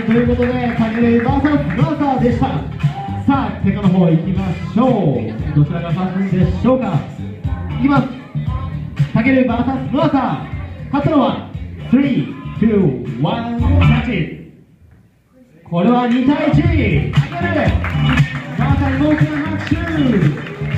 、ということで、タケル VS マーサーでした。さあ、結果の方行きましょう。どちらが勝つんでしょうか。いきます。タケル VS マーサー。勝つのは、3、2、1、キャッチ。これは2対1。タケル、マーサーに大きな拍手。